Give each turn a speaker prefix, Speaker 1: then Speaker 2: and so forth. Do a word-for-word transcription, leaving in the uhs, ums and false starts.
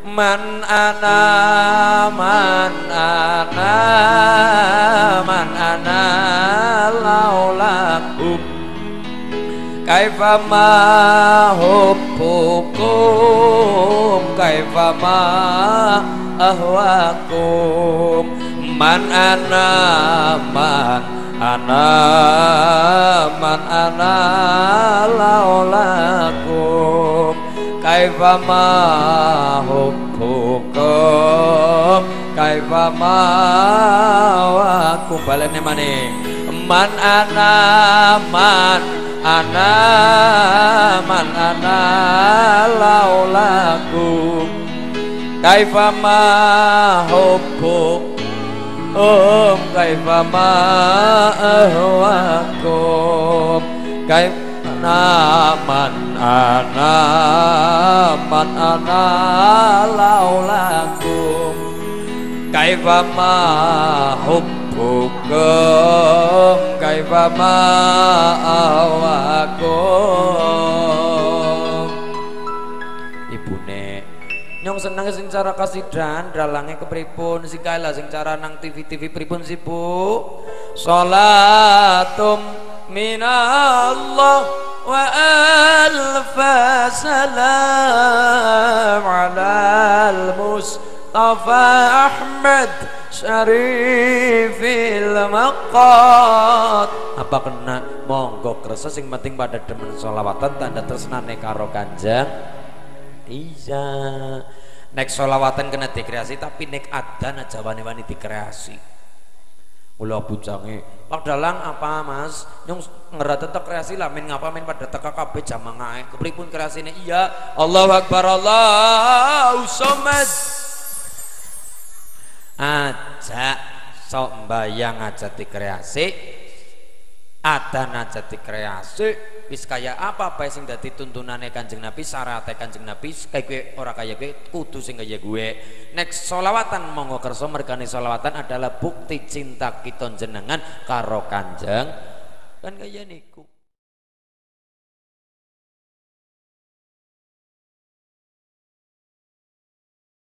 Speaker 1: man ana man ana man ana laulakum kaifa ma hubbukum kaifa ma ahwakum man ana man ana man ana laulakum kaifa ma hubbukum kaifa ma ahwakum balene maneh man ana man ana man ana laulakum kaifa ma hubbukum um kaifa ma ahwakum kaifa man ana man ana laulakum kaifa ma hubbukum kaifa ma ahwakum. Ibune nyong seneng sing cara kasidan dalange kepripun sing kalah sing cara nang T V T V pripun sih Bu? Sholatum minallah wa alfa salam alal Mustafa Ahmad Syarifil Maqat. Apa kena monggo kersa sing penting pada demen sholawatan tanda tresnane karo Kanjeng. Iya, nek sholawatan kena dikreasi tapi nek adan aja wani-wani dikreasi. Mula bujange, Pak Dalang apa Mas? Nyong ngerat tetep kreasi lah, min ngapa min pada teka kabeh jamangae. Kepripun kreasine? Iya, Allahu Akbar Allahu Samad. Aja sok mbayang aja dikreasi, adan aja dikreasi. Wis kaya apa bae sing dadi tuntunane Kanjeng Nabi, syaraate Kanjeng Nabi, kaya gue ora kaya gue kudu sing kaya gue. Nek sholawatan monggo kersa mergane sholawatan adalah bukti cinta kita jenengan karo Kanjeng kan kaya niku.